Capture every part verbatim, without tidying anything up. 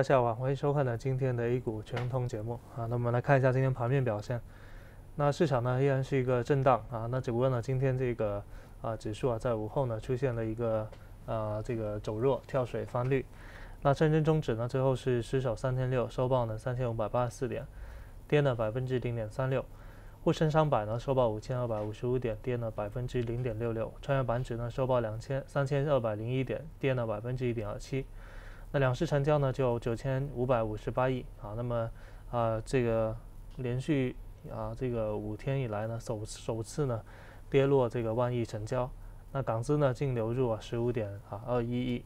下午好，欢迎收看呢今天的 A 股全通节目啊。那我们来看一下今天盘面表现。那市场呢依然是一个震荡啊，那只不过呢今天这个啊指数啊在午后呢出现了一个呃这个走弱跳水翻绿。那深圳综指呢最后是失守三千六，收报呢三千五百八十四点，跌了百分之零点三六。沪深三百呢收报五千二百五十五点，跌了百分之零点六六。创业板指呢收报两千三千二百零一点，跌了百分之一点二七。那两市成交呢就九千五百五十八亿啊，那么啊这个连续啊这个五天以来呢首首次呢跌落这个万亿成交，那港资呢净流入啊十五点啊二一亿。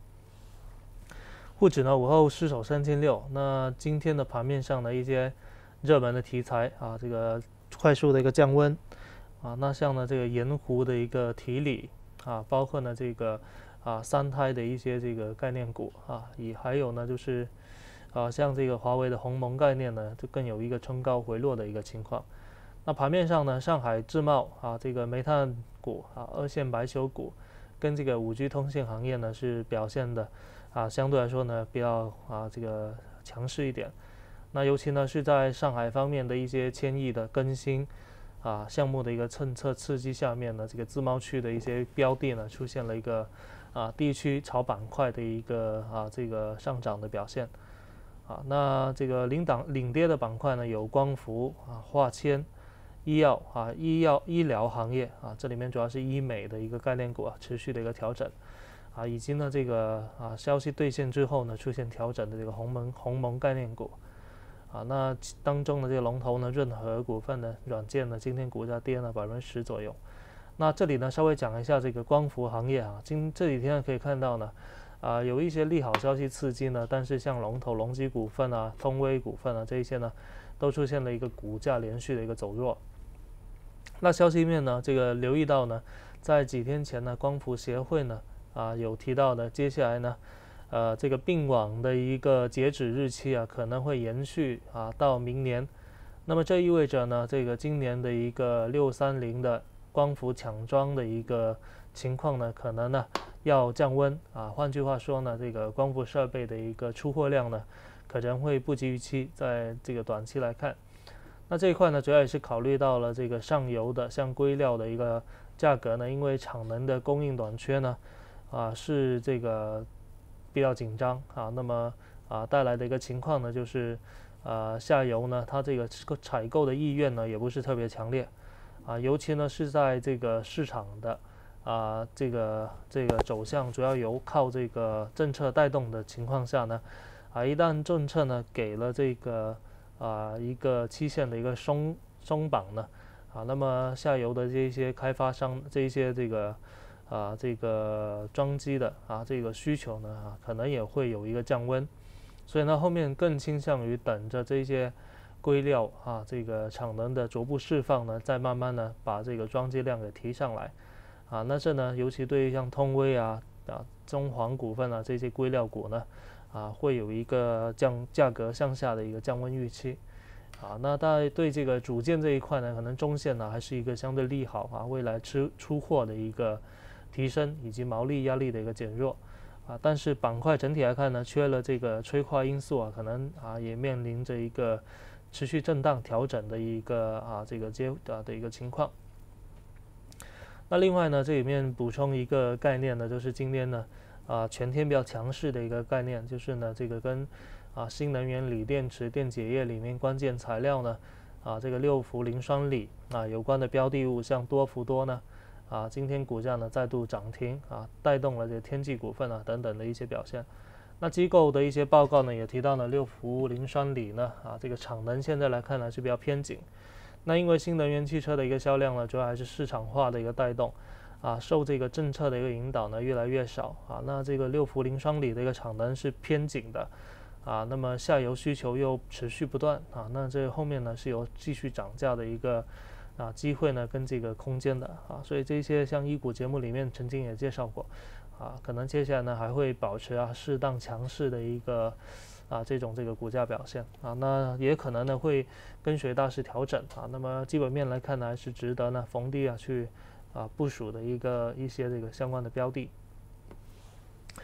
沪指呢午后失守三千六，那今天的盘面上的一些热门的题材啊，这个快速的一个降温啊，那像呢这个盐湖的一个提锂啊，包括呢这个。啊，三胎的一些这个概念股啊，以还有呢就是，啊像这个华为的鸿蒙概念呢，就更有一个冲高回落的一个情况。那盘面上呢，上海自贸啊，这个煤炭股啊，二线白酒股，跟这个五 G 通信行业呢是表现的啊，相对来说呢比较啊这个强势一点。那尤其呢是在上海方面的一些千亿的更新。啊，项目的一个政策刺激下面呢，这个自贸区的一些标的呢，出现了一个啊地区炒板块的一个啊这个上涨的表现。啊，那这个领涨领跌的板块呢，有光伏啊、化纤、医药啊、医药医疗行业啊，这里面主要是医美的一个概念股啊，持续的一个调整。啊，以及呢这个啊消息兑现之后呢，出现调整的这个鸿蒙鸿蒙概念股。啊，那当中的这个龙头呢，润和股份呢，软件呢，今天股价跌了百分之十左右。那这里呢，稍微讲一下这个光伏行业啊，今这几天可以看到呢，啊，有一些利好消息刺激呢，但是像龙头隆基股份啊、通威股份啊这一些呢，都出现了一个股价连续的一个走弱。那消息面呢，这个留意到呢，在几天前呢，光伏协会呢，啊有提到的，接下来呢。呃，这个并网的一个截止日期啊，可能会延续啊到明年。那么这意味着呢，这个今年的一个六三零的光伏抢装的一个情况呢，可能呢要降温啊。换句话说呢，这个光伏设备的一个出货量呢，可能会不及预期，在这个短期来看。那这一块呢，主要也是考虑到了这个上游的像硅料的一个价格呢，因为产能的供应短缺呢，啊是这个。比较紧张啊，那么啊带来的一个情况呢，就是呃下游呢，它这个采购的意愿呢也不是特别强烈啊，尤其呢是在这个市场的啊这个这个走向主要由靠这个政策带动的情况下呢，啊一旦政策呢给了这个啊一个期限的一个松松绑呢，啊那么下游的这些开发商这一些这个。啊，这个装机的啊，这个需求呢啊，可能也会有一个降温，所以呢，后面更倾向于等着这些硅料啊，这个产能的逐步释放呢，再慢慢呢把这个装机量给提上来，啊，那这呢，尤其对于像通威啊、啊中航股份啊这些硅料股呢，啊，会有一个降价格向下的一个降温预期。啊，那大家对这个组件这一块呢，可能中线呢还是一个相对利好啊，未来出出货的一个。提升以及毛利压力的一个减弱，啊，但是板块整体来看呢，缺了这个催化因素啊，可能啊也面临着一个持续震荡调整的一个啊这个阶啊的一个情况。那另外呢，这里面补充一个概念呢，就是今天呢啊全天比较强势的一个概念，就是呢这个跟啊新能源锂电池电解液里面关键材料呢啊这个六氟磷酸锂啊有关的标的物，像多氟多呢。啊，今天股价呢再度涨停啊，带动了这天际股份啊等等的一些表现。那机构的一些报告呢也提到了六氟磷酸锂呢啊这个产能现在来看呢是比较偏紧。那因为新能源汽车的一个销量呢主要还是市场化的一个带动啊，受这个政策的一个引导呢越来越少啊。那这个六氟磷酸锂的一个产能是偏紧的啊，那么下游需求又持续不断啊，那这后面呢是有继续涨价的一个。啊，机会呢跟这个空间的啊，所以这些像医股节目里面曾经也介绍过，啊，可能接下来呢还会保持啊适当强势的一个啊这种这个股价表现啊，那也可能呢会跟随大势调整啊，那么基本面来看呢还是值得呢逢低啊去啊部署的一个一些这个相关的标的。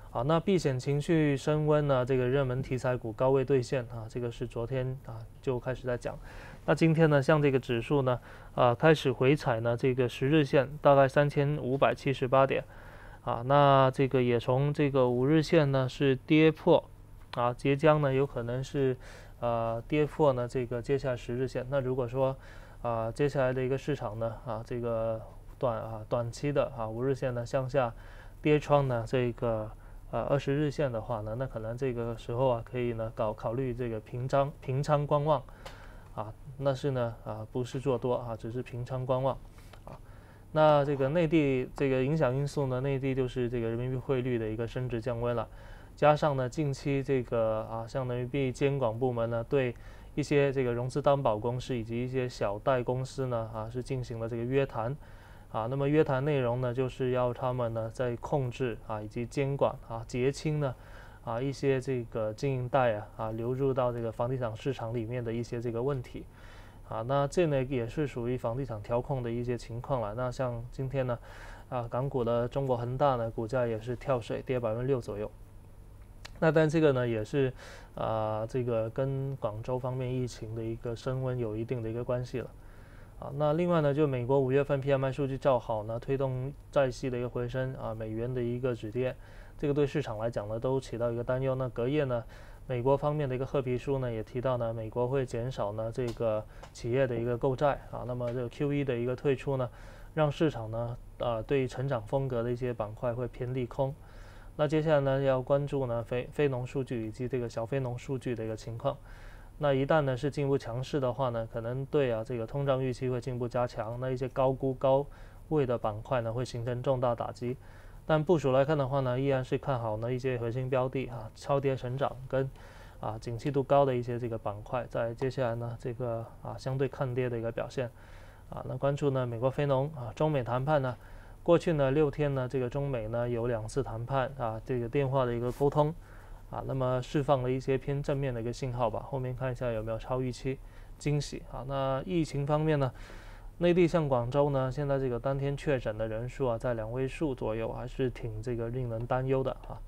啊，那避险情绪升温呢，这个热门题材股高位兑现啊，这个是昨天啊就开始在讲。那今天呢，像这个指数呢，啊开始回踩呢，这个十日线大概三千五百七十八点，啊，那这个也从这个五日线呢是跌破，啊，即将呢有可能是呃跌破呢这个接下来十日线。那如果说啊接下来的一个市场呢啊这个短啊短期的啊五日线呢向下跌穿呢这个呃二十日线的话呢，那可能这个时候啊可以呢搞考虑这个平仓平仓观望啊，那是呢啊不是做多啊，只是平仓观望啊。那这个内地这个影响因素呢，内地就是这个人民币汇率的一个升值降温了，加上呢近期这个啊像人民币监管部门呢对一些这个融资担保公司以及一些小贷公司呢啊是进行了这个约谈。啊，那么约谈内容呢，就是要他们呢在控制啊以及监管啊结清呢啊一些这个经营贷啊啊流入到这个房地产市场里面的一些这个问题啊，那这呢也是属于房地产调控的一些情况了。那像今天呢啊港股的中国恒大呢股价也是跳水跌百分之六左右。那但这个呢也是啊这个跟广州方面疫情的一个升温有一定的一个关系了。啊，那另外呢，就美国五月份 P M I 数据较好呢，推动债息的一个回升啊，美元的一个止跌，这个对市场来讲呢，都起到一个担忧。那隔夜呢，美国方面的一个褐皮书呢，也提到呢，美国会减少呢这个企业的一个购债啊，那么这个 Q E 的一个退出呢，让市场呢啊对成长风格的一些板块会偏利空。那接下来呢，要关注呢非非农数据以及这个小非农数据的一个情况。那一旦呢是进一步强势的话呢，可能对啊这个通胀预期会进一步加强，那一些高估高位的板块呢会形成重大打击。但部署来看的话呢，依然是看好呢一些核心标的啊超跌成长跟啊景气度高的一些这个板块，在接下来呢这个啊相对抗跌的一个表现啊。那关注呢美国非农啊中美谈判呢，过去呢六天呢这个中美呢有两次谈判啊这个电话的一个沟通。啊，那么释放了一些偏正面的一个信号吧，后面看一下有没有超预期惊喜啊。那疫情方面呢，内地像广州呢，现在这个当天确诊的人数啊，在两位数左右，还是挺这个令人担忧的啊。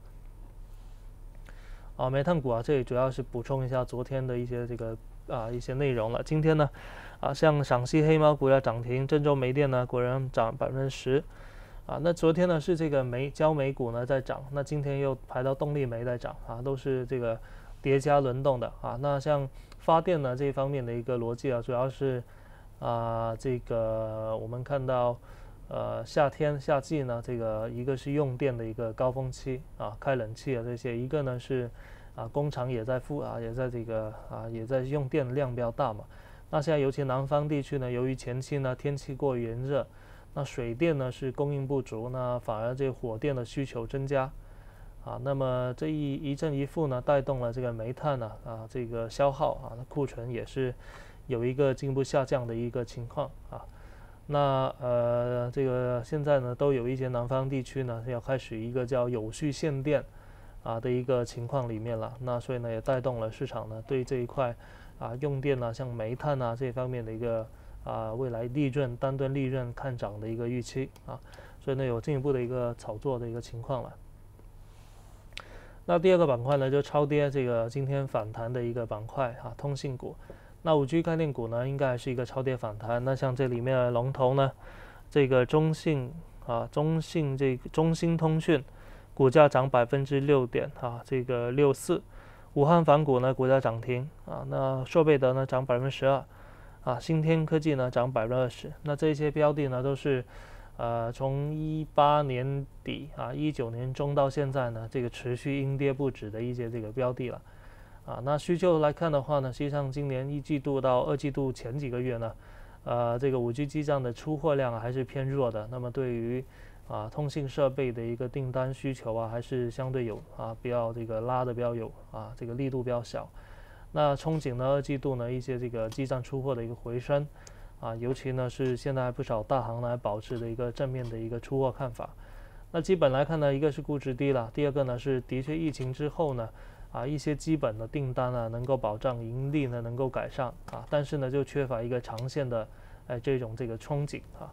啊，煤炭股啊，这里主要是补充一下昨天的一些这个啊一些内容了。今天呢，啊像陕西黑猫股要涨停，郑州煤电呢果然涨百分之十。啊，那昨天呢是这个煤焦煤股呢在涨，那今天又排到动力煤在涨啊，都是这个叠加轮动的啊。那像发电呢这一方面的一个逻辑啊，主要是啊这个我们看到呃夏天夏季呢，这个一个是用电的一个高峰期啊，开冷气啊这些，一个呢是啊工厂也在复啊也在这个啊也在用电量比较大嘛。那现在尤其南方地区呢，由于前期呢天气过炎热。那水电呢是供应不足，那反而这个火电的需求增加，啊，那么这一一正一负呢，带动了这个煤炭呢啊这个消耗啊，那库存也是有一个进一步下降的一个情况啊。那呃这个现在呢都有一些南方地区呢要开始一个叫有序限电啊的一个情况里面了，那所以呢也带动了市场呢对这一块啊用电啊像煤炭啊这方面的一个。啊，未来利润单吨利润看涨的一个预期啊，所以呢有进一步的一个炒作的一个情况了。那第二个板块呢，就超跌这个今天反弹的一个板块啊，通信股。那五 G 概念股呢，应该还是一个超跌反弹。那像这里面的龙头呢，这个中信啊，中信这个中兴通讯股价涨百分之六点啊，这个六四。武汉凡股呢股价涨停啊，那硕贝德呢涨百分之十二。啊，新天科技呢涨百分之二十，那这些标的呢都是，呃，从一八年底啊，一九年中到现在呢，这个持续阴跌不止的一些这个标的了，啊，那需求来看的话呢，实际上今年一季度到二季度前几个月呢，呃，这个五 G 基站的出货量啊还是偏弱的，那么对于啊通信设备的一个订单需求啊，还是相对有啊比较这个拉的比较有啊这个力度比较小。那憧憬呢，二季度呢一些这个基站出货的一个回升，啊，尤其呢是现在不少大行来保持的一个正面的一个出货看法。那基本来看呢，一个是估值低了，第二个呢是的确疫情之后呢，啊一些基本的订单啊能够保障盈利呢能够改善啊，但是呢就缺乏一个长线的哎这种这个憧憬啊。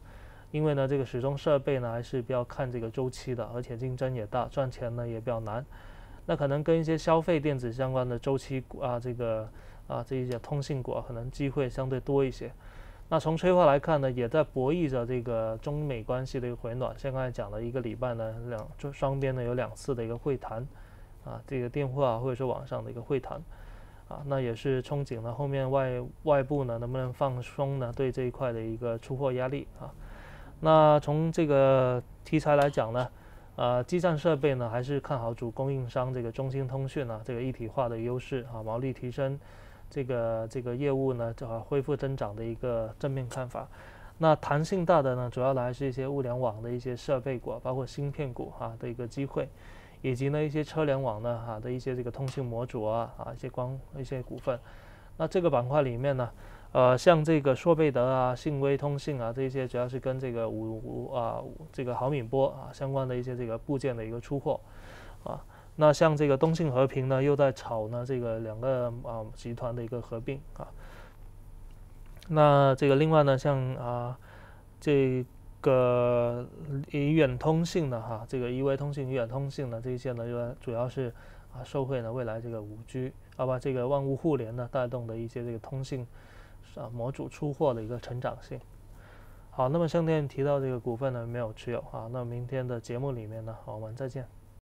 因为呢这个始终设备呢还是比较看这个周期的，而且竞争也大，赚钱呢也比较难。那可能跟一些消费电子相关的周期股啊，这个啊这一些通信股、啊、可能机会相对多一些。那从催化来看呢，也在博弈着这个中美关系的一个回暖。像刚才讲了一个礼拜呢，两就双边呢有两次的一个会谈，啊，这个电话或者说网上的一个会谈，啊，那也是憧憬了后面外外部呢能不能放松呢对这一块的一个出货压力啊。那从这个题材来讲呢，呃，基站设备呢还是看好主供应商这个中兴通讯啊，这个一体化的优势啊，毛利提升。这个这个业务呢，啊恢复增长的一个正面看法。那弹性大的呢，主要来是一些物联网的一些设备股，包括芯片股啊的一个机会，以及呢一些车联网呢啊的一些这个通信模组啊啊一些光一些股份。那这个板块里面呢，呃像这个硕贝德啊、信威通信啊这些，主要是跟这个五五啊这个毫米波啊相关的一些这个部件的一个出货啊。那像这个东信和平呢，又在炒呢这个两个啊集团的一个合并啊。那这个另外呢，像啊这个以远通信的哈，这个依微通信、以远通信呢这些呢，就主要是啊受惠呢未来这个五 G 啊不这个万物互联呢带动的一些这个通信啊模组出货的一个成长性。好，那么上天提到这个股份呢没有持有啊，那明天的节目里面呢，我们再见。